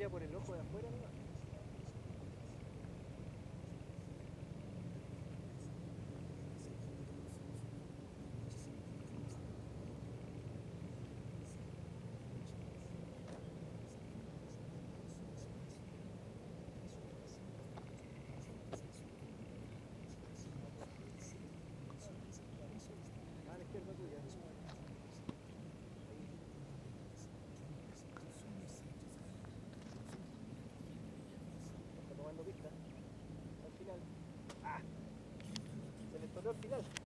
vaya por el ojo de afuera, ¿no? A la izquierda tuya. Está tomando pista. Al final. ¡Ah! Se le toró al final.